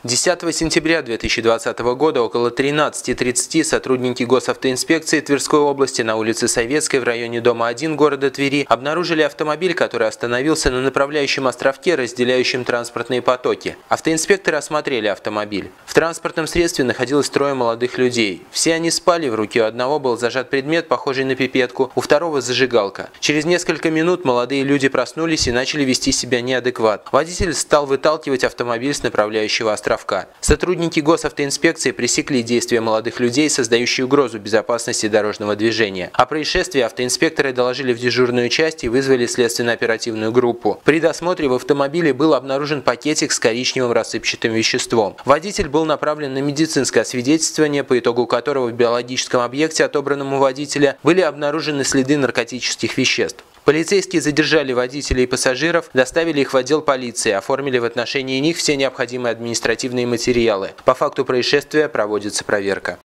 10 сентября 2020 года около 13:30 сотрудники госавтоинспекции Тверской области на улице Советской в районе дома 1 города Твери обнаружили автомобиль, который остановился на направляющем островке, разделяющем транспортные потоки. Автоинспекторы осмотрели автомобиль. В транспортном средстве находилось трое молодых людей. Все они спали, в руке у одного был зажат предмет, похожий на пипетку, у второго зажигалка. Через несколько минут молодые люди проснулись и начали вести себя неадекватно. Водитель стал выталкивать автомобиль с направляющего островка. Сотрудники госавтоинспекции пресекли действия молодых людей, создающие угрозу безопасности дорожного движения. О происшествии автоинспекторы доложили в дежурную часть и вызвали следственно-оперативную группу. При досмотре в автомобиле был обнаружен пакетик с коричневым рассыпчатым веществом. Водитель был направлен на медицинское освидетельствование, по итогу которого в биологическом объекте, отобранном у водителя, были обнаружены следы наркотических веществ. Полицейские задержали водителей и пассажиров, доставили их в отдел полиции, оформили в отношении них все необходимые административные материалы. По факту происшествия проводится проверка.